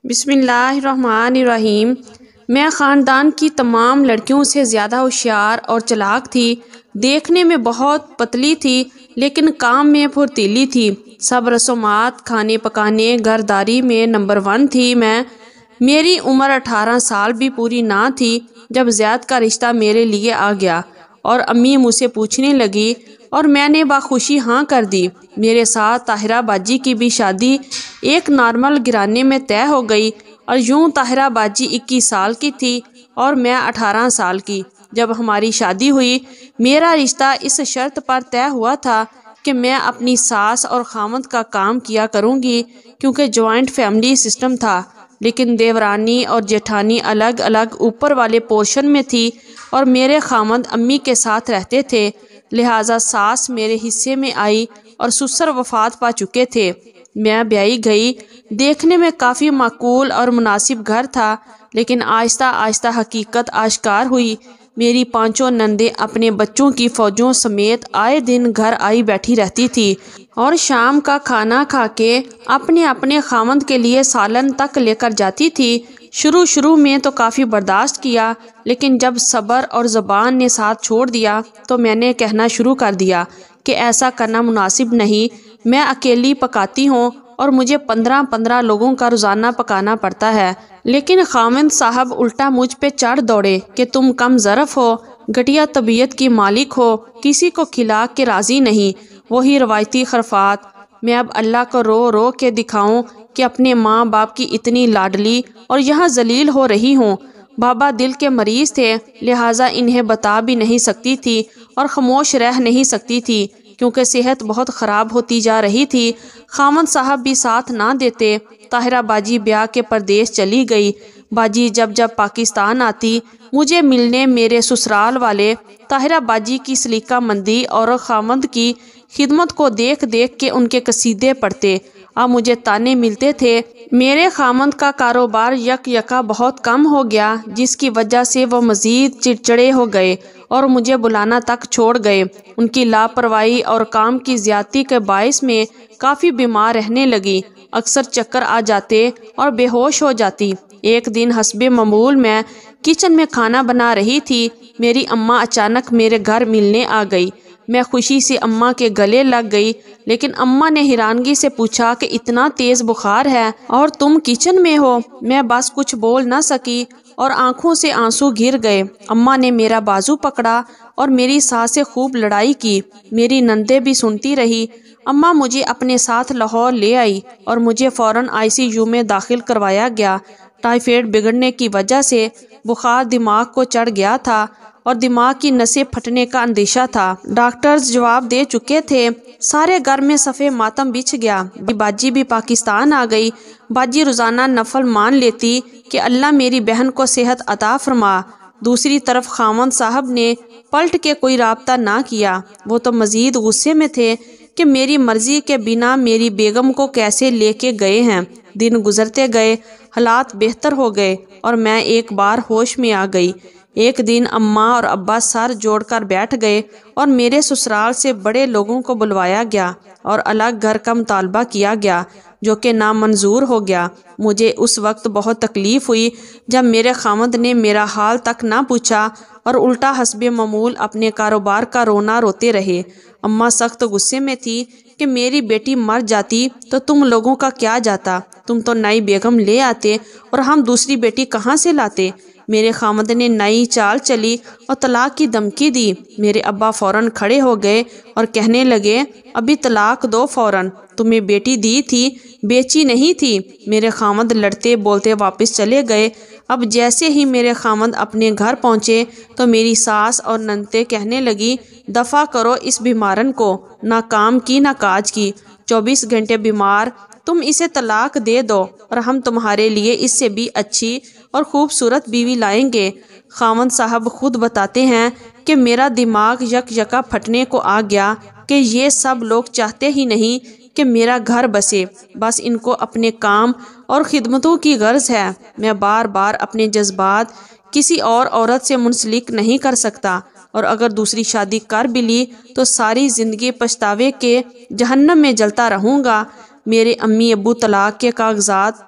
بسم اللہ الرحمن الرحیم۔ میں خاندان کی تمام لڑکیوں سے زیادہ ہوشیار اور چلاک تھی۔ دیکھنے میں بہت پتلی تھی لیکن کام میں پھرتیلی تھی۔ سب رسومات، کھانے پکانے، گھرداری میں نمبر 1 تھی میں۔ میری عمر 18 سال بھی پوری نہ تھی جب زید کا رشتہ میرے لیے آ گیا اور امی مجھ سے پوچھنے لگی اور میں نے بخوشی ہاں کر دی۔ میرے ساتھ طاہرہ باجی کی بھی شادی ایک نارمل گھرانے میں طے ہو گئی اور یوں طاہرہ باجی 21 سال کی تھی اور میں 18 سال کی۔ جب ہماری شادی ہوئی میرا رشتہ اس شرط پر طے ہوا تھا کہ میں اپنی ساس اور خامند کا کام کیا کروں گی کیونکہ جوائنٹ فیملی سسٹم تھا، لیکن دیورانی اور جیٹھانی الگ الگ اوپر والے پورشن میں تھی اور میرے خامند امی کے ساتھ رہتے تھے، لہٰذا ساس میرے حصے میں آئی اور سسر وفات پا چکے تھے۔ میں بیائی گئی۔ دیکھنے میں کافی معقول اور مناسب گھر تھا لیکن آہستہ آہستہ حقیقت آشکار ہوئی۔ میری 5 نندیں اپنے بچوں کی فوجوں سمیت آئے دن گھر آئی بیٹھی رہتی تھی اور شام کا کھانا کھا کے اپنے اپنے خامند کے لیے سالن تک لے کر جاتی تھی۔ شروع میں تو کافی برداشت کیا لیکن جب صبر اور زبان نے ساتھ چھوڑ دیا تو میں نے کہنا شروع کر دیا کہ ایسا کرنا مناسب نہیں۔ میں اکیلی پکاتی ہوں اور مجھے 15 لوگوں کا روزانہ پکانا پڑتا ہے، لیکن خامند صاحب الٹا مجھ پہ چڑھ دوڑے کہ تم کم ظرف ہو، گھٹیا طبیعت کی مالک ہو، کسی کو کھلا کے راضی نہیں۔ وہی روایتی خرافات۔ میں اب اللہ کو رو رو کے دکھاؤں کہ اپنے ماں باپ کی اتنی لاڈلی اور یہاں ذلیل ہو رہی ہوں۔ بابا دل کے مریض تھے لہٰذا انہیں بتا بھی نہیں سکتی تھی اور خاموش رہ نہیں سکتی تھی کیونکہ صحت بہت خراب ہوتی جا رہی تھی۔ خامند صاحب بھی ساتھ نہ دیتے۔ طاہرہ باجی بیاہ کے پردیس چلی گئی۔ باجی جب پاکستان آتی مجھے ملنے میرے سسرال والے طاہرہ باجی کی سلیقہ مندی اور خامند کی خدمت کو دیکھ کے ان کے قصیدے پڑھتے۔ اب مجھے تانے ملتے تھے۔ میرے خامند کا کاروبار یکا بہت کم ہو گیا جس کی وجہ سے وہ مزید چڑچڑے ہو گئے اور مجھے بلانا تک چھوڑ گئے۔ ان کی لاپرواہی اور کام کی زیادتی کے باعث میں کافی بیمار رہنے لگی، اکثر چکر آ جاتے اور بے ہوش ہو جاتی۔ ایک دن حسب معمول میں کچن میں کھانا بنا رہی تھی، میری اماں اچانک میرے گھر ملنے آ گئی۔ میں خوشی سے اماں کے گلے لگ گئی لیکن اماں نے حیرانگی سے پوچھا کہ اتنا تیز بخار ہے اور تم کچن میں ہو؟ میں بس کچھ بول نہ سکی اور آنکھوں سے آنسو گر گئے۔ اماں نے میرا بازو پکڑا اور میری ساس سے خوب لڑائی کی۔ میری نندیں بھی سنتی رہی۔ اماں مجھے اپنے ساتھ لاہور لے آئی اور مجھے فوراً ICU میں داخل کروایا گیا۔ ٹائیفائڈ بگڑنے کی وجہ سے بخار دماغ کو چڑھ گیا تھا اور دماغ کی نسیں پھٹنے کا اندیشہ تھا۔ ڈاکٹرز جواب دے چکے تھے۔ سارے گھر میں صفِ ماتم بچھ گیا۔ باجی بھی پاکستان آ گئی۔ باجی روزانہ نفل مان لیتی کہ اللہ میری بہن کو صحت عطا فرما۔ دوسری طرف خامند صاحب نے پلٹ کے کوئی رابطہ نہ کیا۔ وہ تو مزید غصے میں تھے کہ میری مرضی کے بنا میری بیگم کو کیسے لے کے گئے ہیں۔ دن گزرتے گئے، حالات بہتر ہو گئے اور میں ایک بار ہوش میں آ گئی۔ ایک دن اماں اور ابا سر جوڑ کر بیٹھ گئے اور میرے سسرال سے بڑے لوگوں کو بلوایا گیا اور الگ گھر کا مطالبہ کیا گیا جو کہ نامنظور ہو گیا۔ مجھے اس وقت بہت تکلیف ہوئی جب میرے خامند نے میرا حال تک نہ پوچھا اور الٹا حسب معمول اپنے کاروبار کا رونا روتے رہے۔ اماں سخت غصے میں تھی کہ میری بیٹی مر جاتی تو تم لوگوں کا کیا جاتا، تم تو نئی بیگم لے آتے اور ہم دوسری بیٹی کہاں سے لاتے۔ میرے خامند نے نئی چال چلی اور طلاق کی دھمکی دی۔ میرے ابا فوراً کھڑے ہو گئے اور کہنے لگے ابھی طلاق دو فوراً، تمہیں بیٹی دی تھی بیچی نہیں تھی۔ میرے خامند لڑتے بولتے واپس چلے گئے۔ اب جیسے ہی میرے خامند اپنے گھر پہنچے تو میری ساس اور ننتیں کہنے لگی دفع کرو اس بیمارن کو، نہ کام کی نہ کاج کی، 24 گھنٹے بیمار، تم اسے طلاق دے دو اور ہم تمہارے لیے اس سے بھی اچھی اور خوبصورت بیوی لائیں گے۔ خامند صاحب خود بتاتے ہیں کہ میرا دماغ یکا پھٹنے کو آ گیا کہ یہ سب لوگ چاہتے ہی نہیں کہ میرا گھر بسے، بس ان کو اپنے کام اور خدمتوں کی غرض ہے۔ میں بار بار اپنے جذبات کسی اور عورت سے منسلک نہیں کر سکتا اور اگر دوسری شادی کر بھی لی تو ساری زندگی پچھتاوے کے جہنم میں جلتا رہوں گا۔ میرے امی ابو طلاق کے کاغذات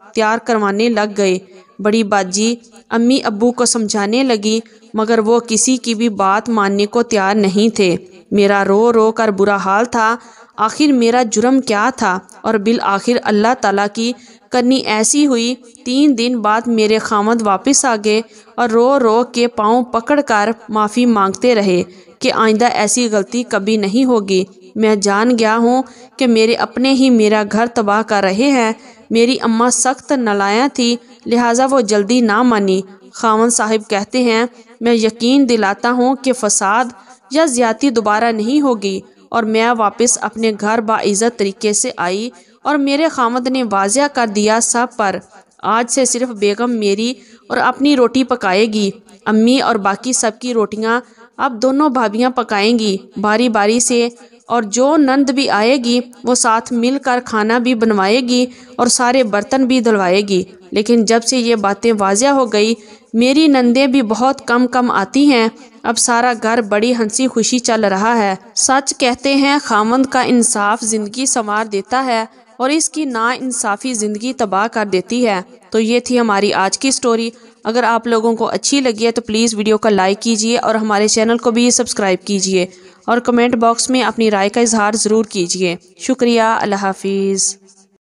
تیار کروانے لگ گئے۔ بڑی باجی امی ابو کو سمجھانے لگی مگر وہ کسی کی بھی بات ماننے کو تیار نہیں تھے۔ میرا رو رو کر برا حال تھا۔ آخر میرا جرم کیا تھا؟ اور بالآخر اللہ تعالیٰ کی کرنی ایسی ہوئی، 3 دن بعد میرے خاوند واپس آ گئے اور رو رو کے پاؤں پکڑ کر معافی مانگتے رہے کہ آئندہ ایسی غلطی کبھی نہیں ہوگی۔ میں جان گیا ہوں کہ میرے اپنے ہی میرا گھر تباہ کر رہے ہیں۔ میری اماں سخت نالائق تھی لہٰذا وہ جلدی نہ مانی۔ خاوند صاحب کہتے ہیں میں یقین دلاتا ہوں کہ فساد یا زیادتی دوبارہ نہیں ہوگی، اور میں واپس اپنے گھر باعزت طریقے سے آئی اور میرے خاوند نے واضح کر دیا سب پر، آج سے صرف بیگم میری اور اپنی روٹی پکائے گی، امی اور باقی سب کی روٹیاں اب دونوں بھابیاں پکائیں گی باری باری سے، اور جو نند بھی آئے گی وہ ساتھ مل کر کھانا بھی بنوائے گی اور سارے برتن بھی دھلوائے گی۔ لیکن جب سے یہ باتیں واضح ہو گئی میری نندیں بھی بہت کم آتی ہیں، اب سارا گھر بڑی ہنسی خوشی چل رہا ہے۔ سچ کہتے ہیں خاوند کا انصاف زندگی سنوار دیتا ہے اور اس کی نا انصافی زندگی تباہ کر دیتی ہے۔ تو یہ تھی ہماری آج کی سٹوری۔ اگر آپ لوگوں کو اچھی لگی ہے تو پلیز ویڈیو کو لائک کیجئے اور ہمارے چینل کو بھی سبسکرائب کیجئے، اور کمنٹ باکس میں اپنی رائے کا اظہار ضرور کیجئے۔ شکریہ، اللہ حافظ۔